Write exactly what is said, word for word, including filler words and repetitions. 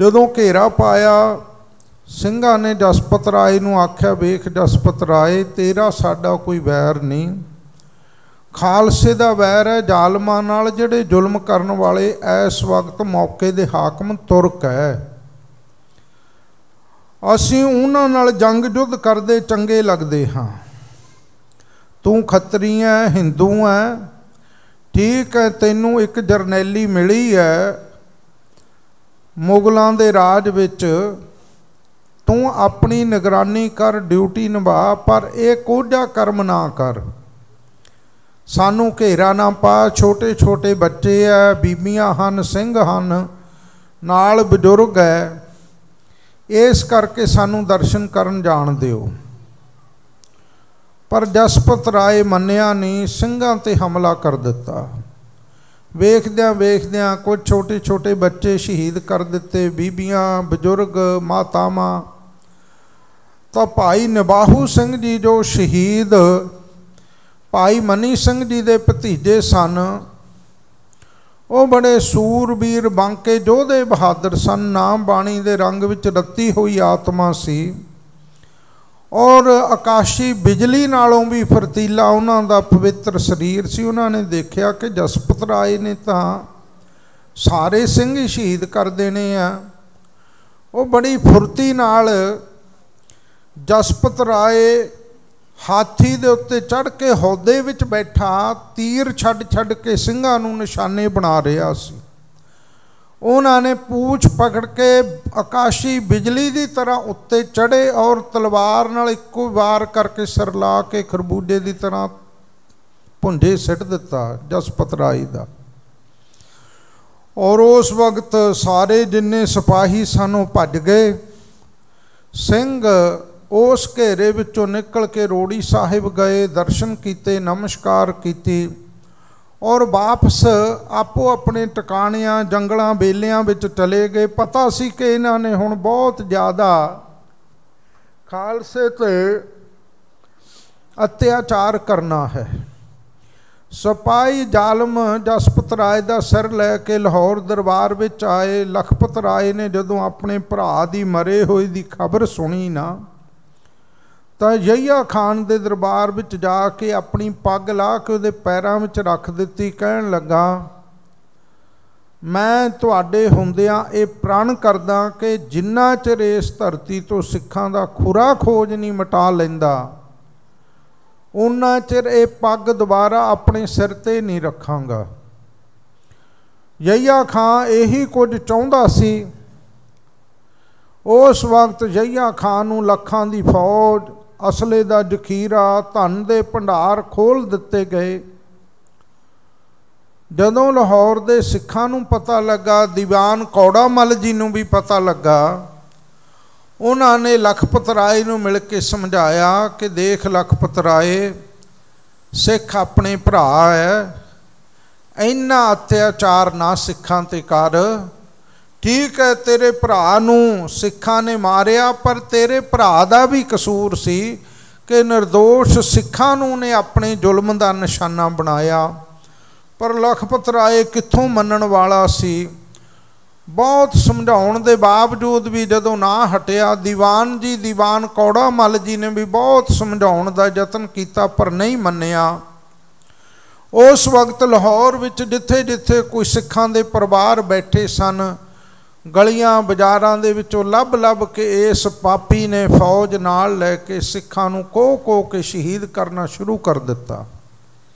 जदों घेरा पाया ਸਿੰਘਾਂ ने जसपत राय नूं आख्या, वेख जसपत राय, तेरा साडा कोई वैर नहीं, खालसे दा वैर है जालमां नाल जिहड़े जुल्म करन वाले इस वक्त मौके दे हाकम तुर्क है। असीं उन्हां नाल जंग युद्ध करदे चंगे लगदे हां। तू खतरी है, हिंदू है, ठीक है, तैनूं एक जरनैली मिली है मुगलों के राज विच, तू अपनी निगरानी कर, ड्यूटी निभा, पर यह कोझा कर्म ना कर। सानू घेरा ना पा, छोटे छोटे बच्चे है, बीबियां हन, सिंह हन, नाल बजुर्ग है, इस करके सानू दर्शन करन जाण दिओ। पर जसपत राय मन्निया नहीं, ਸਿੰਘਾਂ ते हमला कर दिता। वेखद्यां वेखद्यां कुछ छोटे छोटे बच्चे शहीद कर दिते, बीबियां, बजुर्ग, मातावां। तो भाई निबाहू सिंह जी जो शहीद भाई मनी सिंह जी दे भतीजे सन, वो बड़े सूरबीर बांके जोधे बहादुर सन, नाम बाणी दे रंग विच रत्ती हुई आत्मा सी, और आकाशी बिजली नालों भी फरतीला उन्हां दा पवित्र शरीर सी। उन्होंने देखा कि जसपत राय ने तो सारे सिंह ही शहीद कर देने आ। वो बड़ी फुर्ती नाल जसपत राय हाथी दे उत्ते चढ़ के हौदे विच बैठा तीर छड़ छड़ के ਸਿੰਘਾਂ नूं निशाने बना रहा सी। उन्होंने पूछ पकड़ के आकाशी बिजली की तरह उत्ते चढ़े और तलवार नाल इक्को वार करके सरला के खरबूजे की तरह भुंजे सिट दिता जसपत राय दा। और उस वक्त सारे जिन्ने सिपाही सानों भज गए। सिंह उस घेरे विचों निकल के रोड़ी साहिब गए, दर्शन किते, नमस्कार की और वापस आपो अपने टिकाणियां जंगलों बेलियां विच चले गए। पता सी कि इन्हां ने हुण बहुत ज़्यादा खालसे ते अत्याचार करना है। सिपाही जालम जसपत राय दा सिर लैके लाहौर दरबार विच आए। लखपत राय ने जदों अपने भरा दी मरे होए दी खबर सुनी ना, तो यहिया खान दे दरबार विच जाके अपनी पग ला के उहदे पैरां विच रख दित्ती। कहण लगा, मैं तुहाडे हुंदियां ये प्रण करदा कि जिन्ना चिर इस धरती तो सिखां दा खुरा खोज नहीं मिटा लैंदा, उन्ना चिर ये पग दोबारा अपने सिर ते नहीं रखांगा। यहिया खान यही कुछ चाहुंदा सी। उस वक्त यहिया खान नूं लखां दी फौज, असले दा जखीरा, धन दे भंडार खोल दिते गए। जदों लाहौर दे सिखां नूं पता लगा, दीवान कौड़ा मल जी नूं भी पता लगा, उन्होंने लखपत राय नूं मिल के समझाया कि देख लखपत राय, सिख अपने भरा है, इन्ना अत्याचार ना सिखां ते कर। ठीक है, तेरे भरा नूं सिखां ने मारिया, पर तेरे भरा दा भी कसूर सी कि निर्दोष सिखां नूं ने अपने जुल्म दा निशाना बनाया। पर लखपत राय कित्थों मनण वाला सी। बहुत समझाउण दे बावजूद भी जदों ना हटिया। दीवान जी दीवान कौड़ा मल जी ने भी बहुत समझाउण दा यतन कीता, पर नहीं मन्निया। उस वक्त लाहौर विच जिथे जिथे कोई सिखां दे परिवार बैठे सन, गलियां बाजारां दे विचों लभ लभ के इस पापी ने फौज नाल लैके सिखां नूं कोह कोह के शहीद करना शुरू कर दिता।